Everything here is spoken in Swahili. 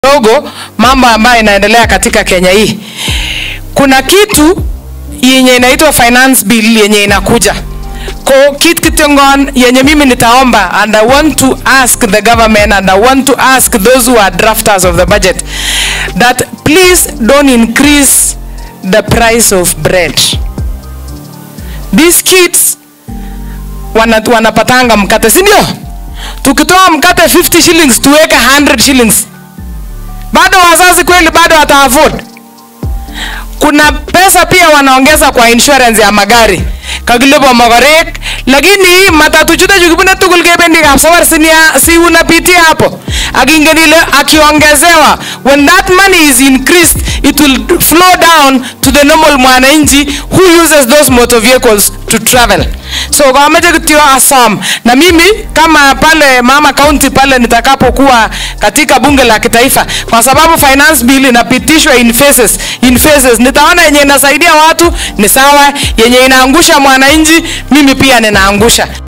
Dogo mambo ambayo inaendelea katika Kenya hii. Kuna kitu yenye inaitwa finance bill yenye inakuja. Kwa kitongon yenye mimi nitaomba, and I want to ask the government and I want to ask those who are drafters of the budget that please don't increase the price of bread. These kids wanapatanga mkate, si ndio? Tukitoa mkate 50 shillings tuweke 100 shillings. Bado wazazi kweli bado wata afford. Kuna pesa pia wanaongeza kwa insurance ya magari. Kagilebo magarek, lakini matatu chuta jukipuna tukul kebendi kapsawar si unapitia hapo. Akingenile akiongezewa, when that money is increased, it will flow down to the normal mwananchi who uses those motor vehicles to travel. So kwa meje kutio asam, na mimi kama pale mama county pale nitakapokuwa katika bunge la kitaifa, kwa sababu finance bill inapitishwa in phases, nitaona yenye inasaidia watu ni sawa, yenye inaangusha mwananchi mimi pia ninaangusha.